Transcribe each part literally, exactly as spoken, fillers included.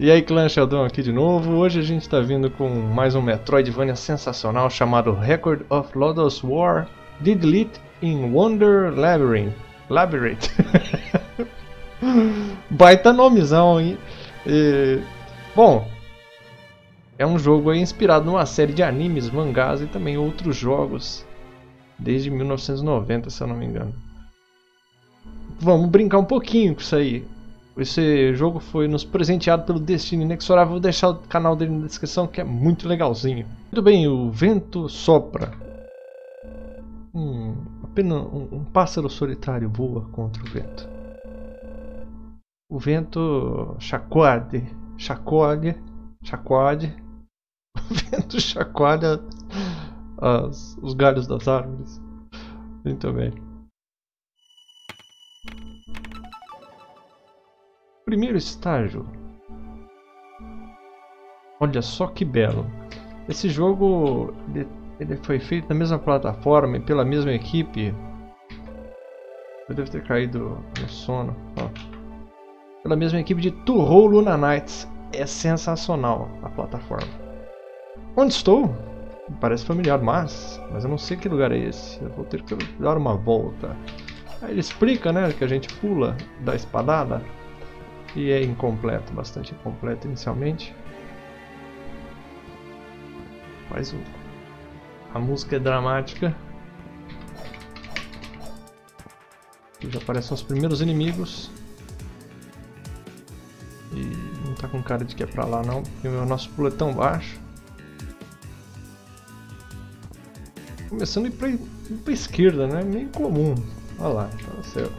E aí, clã Sheldon aqui de novo. Hoje a gente está vindo com mais um Metroidvania sensacional chamado Record of Lodoss War Diglett in Wonder Labyrinth. Labyrinth. Baita nomezão, hein? E, bom, é um jogo aí inspirado numa série de animes, mangás e também outros jogos desde mil novecentos e noventa, se eu não me engano. Vamos brincar um pouquinho com isso aí. Esse jogo foi nos presenteado pelo Destino Inexorável. Vou deixar o canal dele na descrição, que é muito legalzinho. Muito bem, o vento sopra. Hum, apenas um, um pássaro solitário voa contra o vento. O vento chacoalha, chacoalha, chacoalha. O vento chacoalha as, os galhos das árvores. Muito bem. Primeiro estágio. Olha só que belo. Esse jogo ele, ele foi feito na mesma plataforma e pela mesma equipe. Eu devo ter caído no sono. Ó. Pela mesma equipe de Touhou Luna Nights. É sensacional a plataforma. Onde estou? Parece familiar, mas, mas eu não sei que lugar é esse. Eu vou ter que dar uma volta. Aí ele explica, né, que a gente pula da espadada. E é incompleto, bastante incompleto inicialmente. Mas o... a música é dramática. Aqui já aparecem os primeiros inimigos. E não tá com cara de que é pra lá não, porque o nosso pulo é tão baixo. Começando a ir pra, ir pra esquerda, né? Meio comum. Olha lá, tá certo.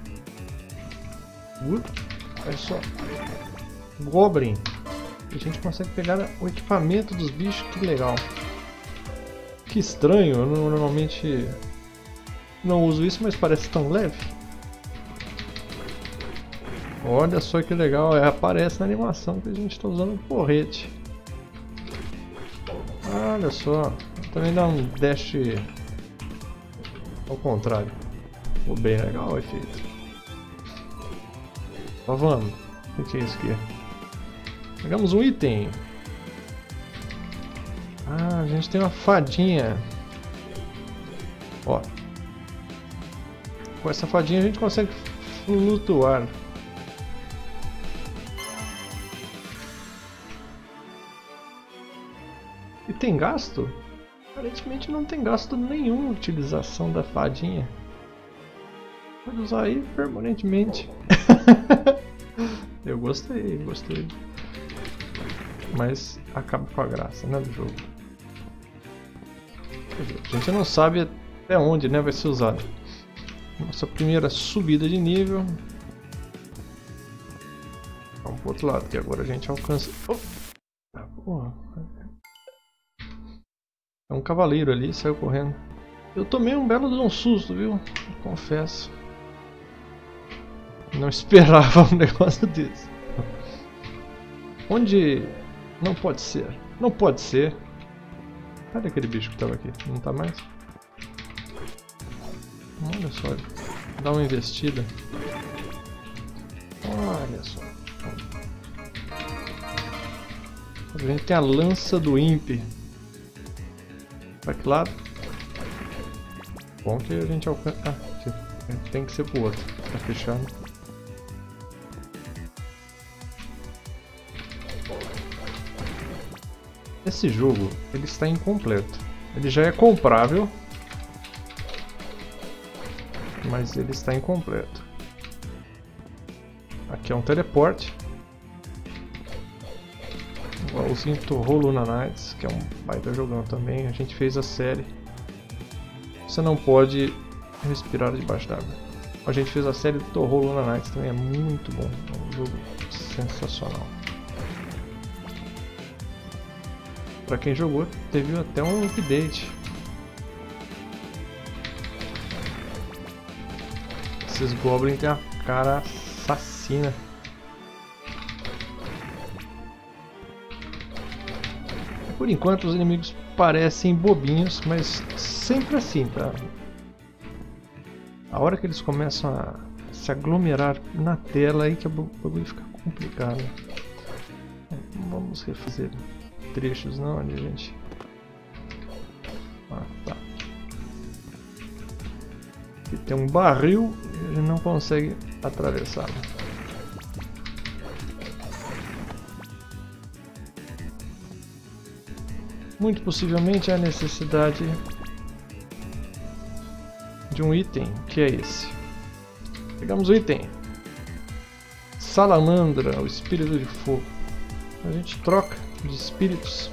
Uh. Olha só, Goblin. A gente consegue pegar o equipamento dos bichos, que legal. Que estranho, eu normalmente não uso isso, mas parece tão leve. Olha só que legal, é, aparece na animação que a gente está usando um porrete. Olha só, também dá um dash ao contrário. Ficou bem legal o efeito. Ó, vamos. O que é isso aqui? Pegamos um item. Ah, a gente tem uma fadinha. Ó. Com essa fadinha a gente consegue flutuar. E tem gasto? Aparentemente não tem gasto nenhum a utilização da fadinha. Pode usar aí permanentemente. Eu gostei, gostei. Mas acaba com a graça, né, do jogo. A gente não sabe até onde, né, vai ser usado. Nossa primeira subida de nível. Vamos pro outro lado, que agora a gente alcança... Oh! Ah, porra. É um cavaleiro ali, saiu correndo. Eu tomei um belo de um susto, viu? Confesso. Não esperava um negócio desse. Onde... Não pode ser. Não pode ser. Cadê aquele bicho que estava aqui? Não está mais? Olha só. Dá uma investida. Olha só. A gente tem a lança do Imp. Para que lado? Bom que a gente alcança... Ah, tem que ser pro outro. Tá fechado. Esse jogo, ele está incompleto. Ele já é comprável, mas ele está incompleto. Aqui é um teleporte. Igualzinho Touhou Luna Nights, que é um baita jogão também. A gente fez a série. Você não pode respirar debaixo d'água. A gente fez a série do Touhou Luna Nights, também é muito bom. É um jogo sensacional. Pra quem jogou, teve até um update. Esses goblins têm a cara assassina. Por enquanto os inimigos parecem bobinhos, mas sempre assim, tá? A hora que eles começam a se aglomerar na tela aí que o bagulho fica complicado. Não vamos refazer trechos não ali, gente. Ah, tá. Aqui tem um barril e a gente não consegue atravessar. Muito possivelmente há necessidade de um item, que é esse. Pegamos o item. Salamandra, o espírito de fogo. A gente troca de espíritos.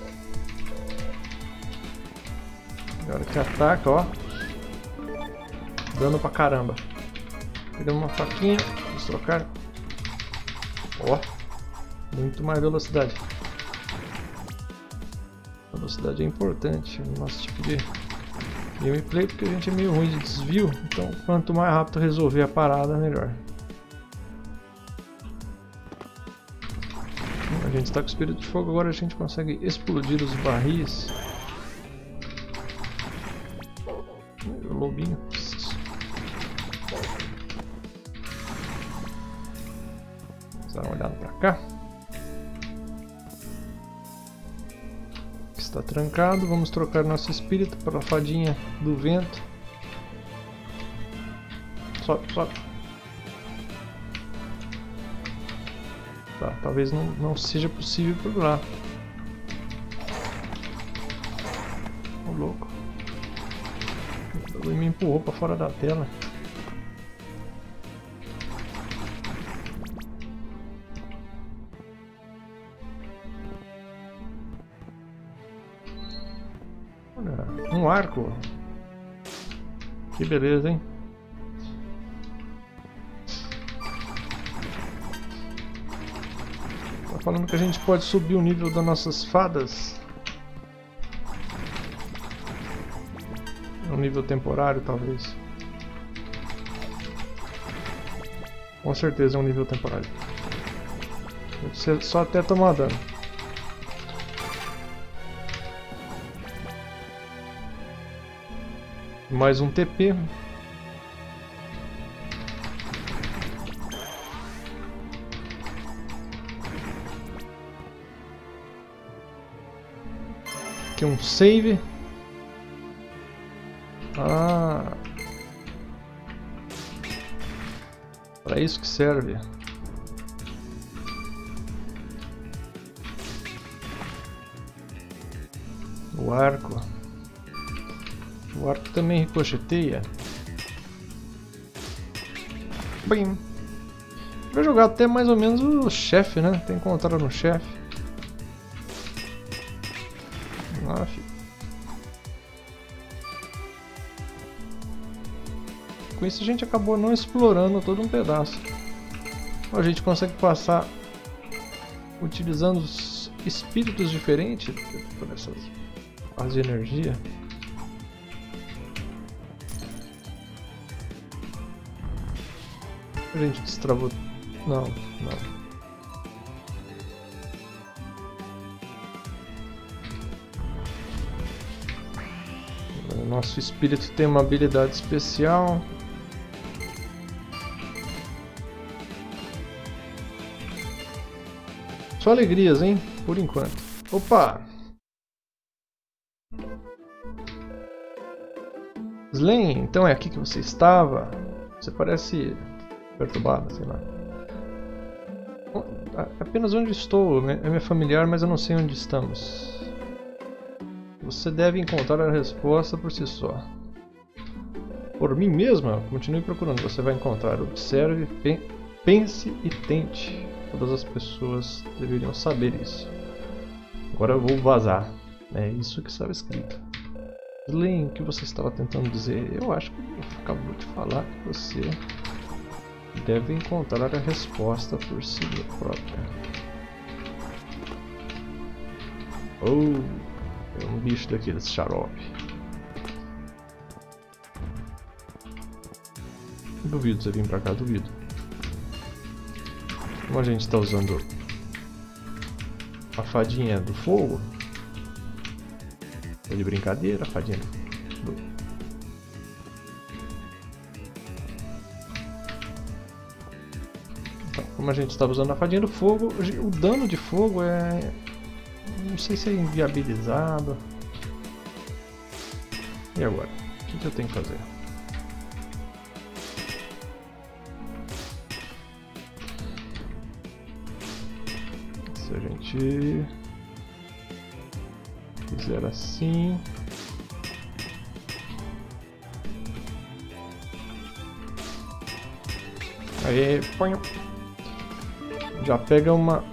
Agora que ataca, ó. Dano pra caramba. Pegamos uma faquinha, vamos trocar. Ó, muito mais velocidade. Velocidade é importante no nosso tipo de gameplay, porque a gente é meio ruim de desvio. Então, quanto mais rápido resolver a parada, melhor. A gente está com o espírito de fogo, agora a gente consegue explodir os barris. O lobinho. Vamos dar uma olhada pra cá. Está trancado, vamos trocar nosso espírito para a fadinha do vento. Sobe, sobe. Tá, talvez não, não seja possível por lá. Ô louco. Ele me empurrou para fora da tela. Olha, um arco. Que beleza, hein? Tá falando que a gente pode subir o nível das nossas fadas. Um nível temporário, talvez. Com certeza é um nível temporário. Você só até tomar dano. Mais um T P. Aqui um save. Ah, para isso que serve. O arco. O arco também ricocheteia. Bem, vai jogar até mais ou menos o chefe, né? Tem que encontrar no chefe. Ah, filho. Com isso a gente acabou não explorando todo um pedaço. A gente consegue passar utilizando os espíritos diferentes por essas barras de energia. A gente destravou. Não, não. O nosso espírito tem uma habilidade especial. Só alegrias, hein? Por enquanto. Opa! Slain, então é aqui que você estava? Você parece perturbado, sei lá. Apenas onde estou é minha familiar, mas eu não sei onde estamos. Você deve encontrar a resposta por si só. Por mim mesma, continue procurando. Você vai encontrar. Observe, pense e tente. Todas as pessoas deveriam saber isso. Agora eu vou vazar. É isso que estava escrito. Slain, o que você estava tentando dizer? Eu acho que ele acabou de falar que você deve encontrar a resposta por si própria. Oh, é um bicho daqueles xarope. Duvido você vir pra cá, duvido. Como a gente está usando a fadinha do fogo, é de brincadeira, a fadinha do... Então, como a gente estava usando a fadinha do fogo, o dano de fogo é... não sei se é inviabilizado. E agora? O que, que eu tenho que fazer? Se a gente fizer assim... Aí, põe. Já pega uma...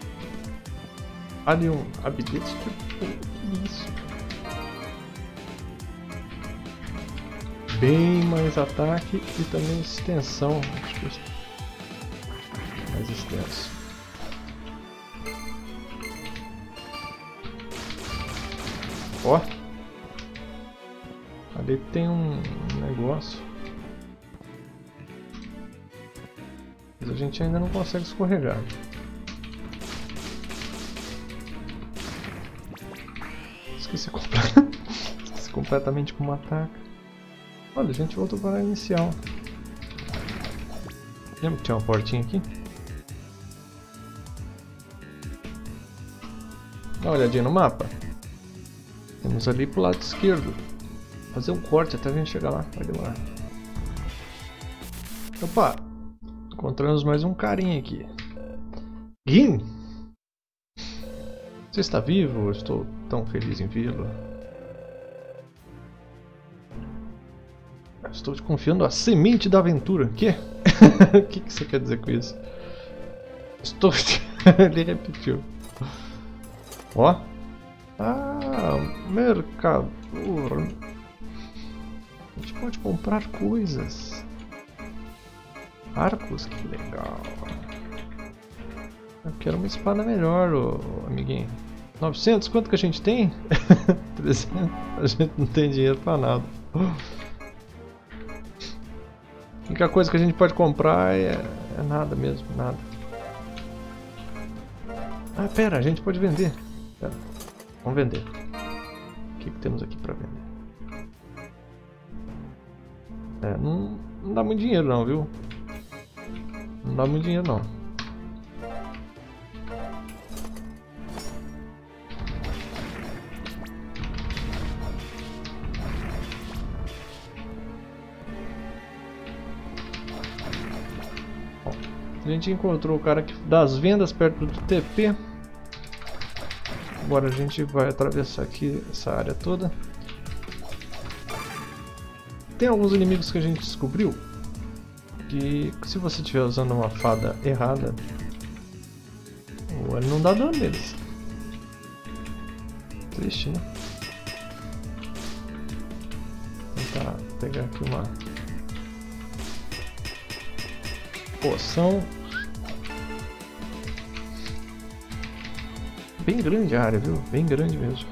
Ali um habilidade. Que isso? Bem mais ataque e também extensão. Acho que mais extenso. Ó. Ali tem um negócio. Mas a gente ainda não consegue escorregar. Esqueci, complet... Esqueci completamente como ataca. Olha, a gente voltou para a inicial. Lembra que tinha uma portinha aqui? Dá uma olhadinha no mapa. Temos ali pro lado esquerdo. Fazer um corte até a gente chegar lá. Vai demorar. Opa! Encontramos mais um carinha aqui. Gin! Você está vivo? Eu estou tão feliz em vê-lo. Estou te confiando a semente da aventura. O quê? O que, que você quer dizer com isso? Estou te... Ele repetiu. Ó. Ah, mercador. A gente pode comprar coisas. Arcos, que legal. Eu quero uma espada melhor, ô, amiguinho. novecentos, quanto que a gente tem? trezentos, a gente não tem dinheiro pra nada. A única coisa que a gente pode comprar é, é nada mesmo, nada. Ah, pera, a gente pode vender. Pera. Vamos vender. O que, que temos aqui pra vender? É, não, não dá muito dinheiro não, viu? Não dá muito dinheiro não. Bom, a gente encontrou o cara que das vendas perto do T P. Agora a gente vai atravessar aqui essa área toda. Tem alguns inimigos que a gente descobriu que se você estiver usando uma fada errada, ele não dá dano neles. Triste, né? Vou tentar pegar aqui uma poção. Bem grande a área, viu? Bem grande mesmo.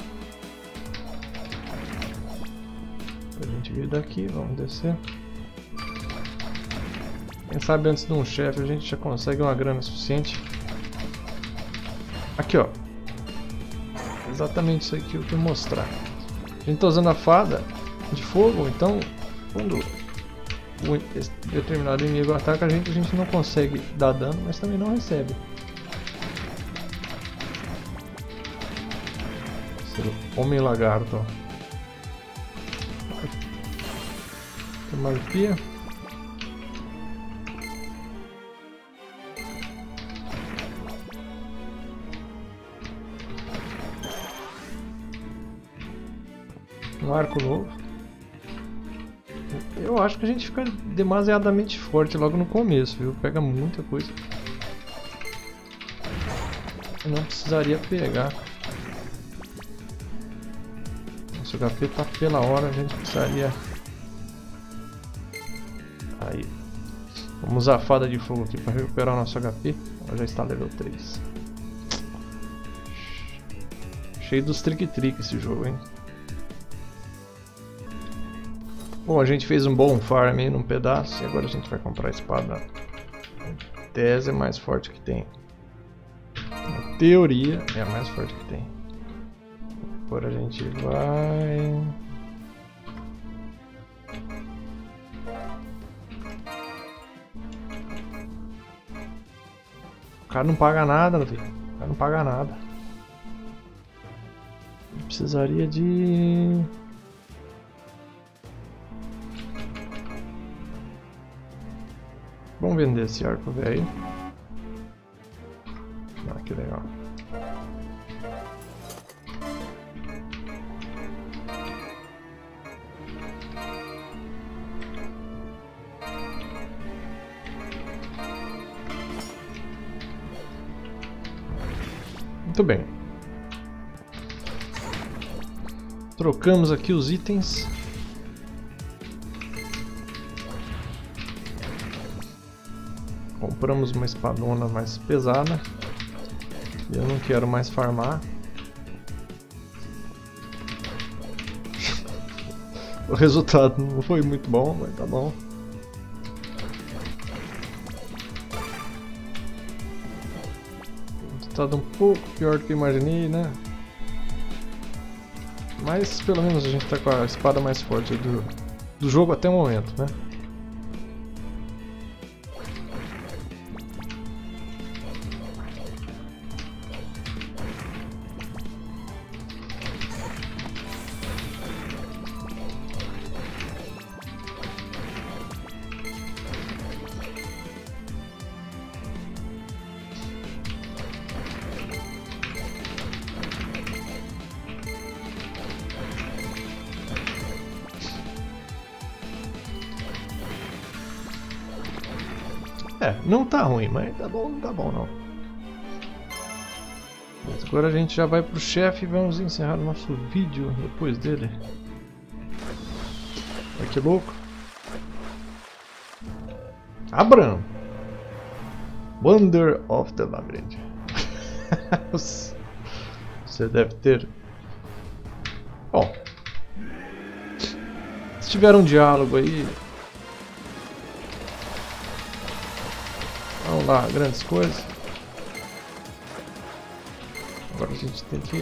A gente vir daqui, vamos descer. Quem sabe antes de um chefe a gente já consegue uma grana suficiente. Aqui, ó. Exatamente isso aqui que eu quero mostrar. A gente tá usando a fada de fogo, então quando um determinado inimigo ataca a gente, a gente não consegue dar dano, mas também não recebe. Homem lagarto, ó. Tem uma arpia. Um arco novo. Eu acho que a gente fica demasiadamente forte logo no começo, viu? Pega muita coisa. Eu não precisaria pegar. Nosso H P tá pela hora, a gente precisaria... Aí. Vamos usar a fada de fogo aqui para recuperar o nosso H P. Ela já está level três. Cheio dos trick-trick esse jogo, hein? Bom, a gente fez um bom farm aí num pedaço e agora a gente vai comprar a espada. dez é mais forte que tem. Na teoria é a mais forte que tem. Agora a gente vai... cara não paga nada, filho. O cara não paga nada. Eu precisaria de... Vamos vender esse arco velho. Ah, que legal. Muito bem. Trocamos aqui os itens. Compramos uma espadona mais pesada. E eu não quero mais farmar. O resultado não foi muito bom, mas tá bom. Resultado um pouco pior do que eu imaginei, né? Mas pelo menos a gente tá com a espada mais forte do, do jogo até o momento, né? É, não tá ruim, mas tá bom, não tá bom não. Mas agora a gente já vai pro chefe e vamos encerrar o nosso vídeo depois dele. Olha que louco. Abram! Wonder of the Labyrinth. Você deve ter... Bom, se tiver um diálogo aí... Vamos lá, grandes coisas. Agora a gente tem que...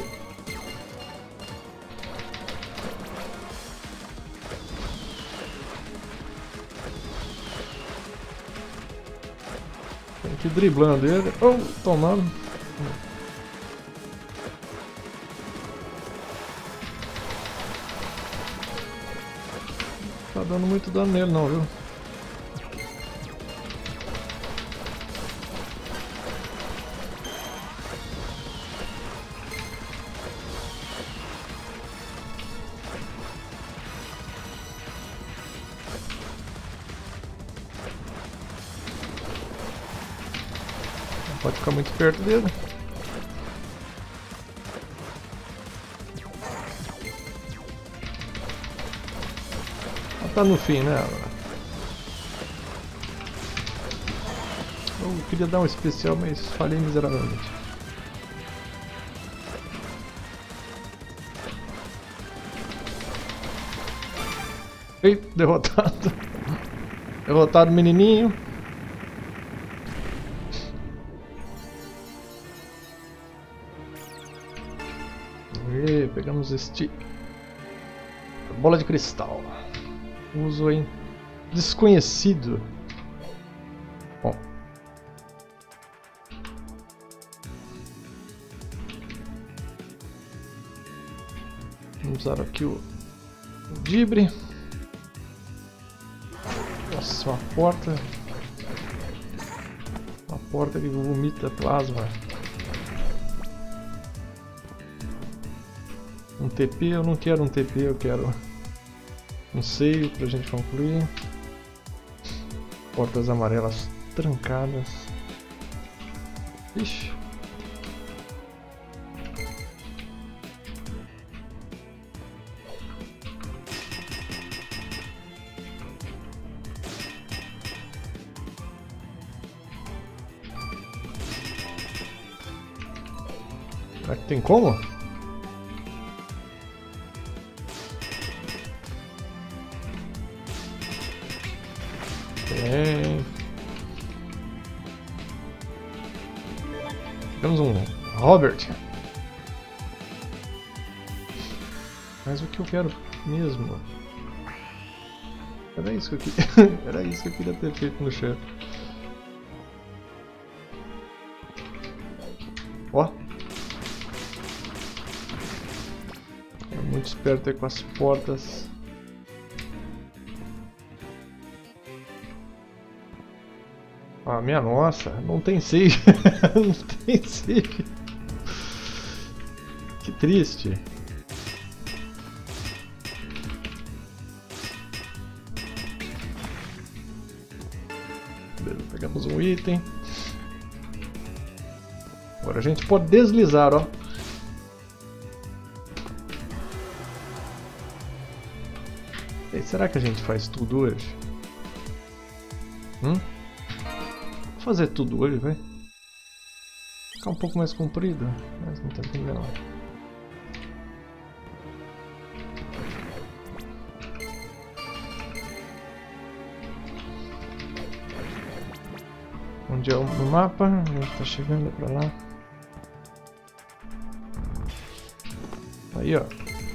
Tem que ir driblando ele. Oh, tomando. Não tá dando muito dano nele não, viu? Pode ficar muito perto dele. Ela tá no fim, né? Eu queria dar um especial, mas falhei miseravelmente. Eita, derrotado. Derrotado o menininho. E pegamos este bola de cristal. Uso em desconhecido. Bom, vamos usar aqui o, o dibre. Nossa, uma porta. Uma porta que vomita plasma. Um T P, eu não quero um T P, eu quero um seio pra gente concluir. Portas amarelas trancadas. Ixi. Será que tem como? Tem. Temos um Robert. Mas o que eu quero mesmo? Era isso que eu queria. Era isso que eu queria ter feito no chefe. Ó. É muito esperto aí com as portas. Ah, minha nossa, não tem save. Não tem save. Que triste. Beleza, pegamos um item. Agora a gente pode deslizar, ó. E será que a gente faz tudo hoje? Hum? Vou fazer tudo hoje, vai. Ficar um pouco mais comprido, mas não tem problema. Onde é o mapa? A gente tá chegando pra lá. Aí, ó.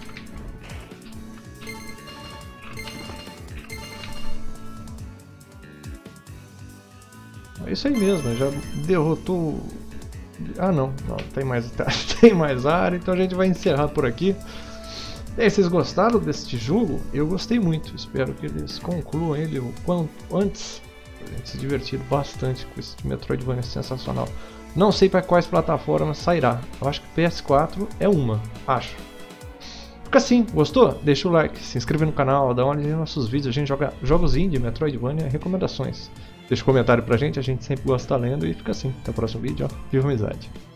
É isso aí mesmo, já derrotou. Ah, não, não tem mais, tem mais área, então a gente vai encerrar por aqui. E aí, vocês gostaram deste jogo? Eu gostei muito, espero que eles concluam ele o quanto antes. A gente se divertir bastante com esse Metroidvania sensacional. Não sei para quais plataformas sairá. Eu acho que P S quatro é uma, acho. Fica assim, gostou? Deixa o like, se inscreve no canal, dá uma olhada nos nossos vídeos. A gente joga jogos indie, Metroidvania, recomendações. Deixa um comentário pra gente, a gente sempre gosta de estar lendo. E fica assim, até o próximo vídeo, ó. Viva a amizade!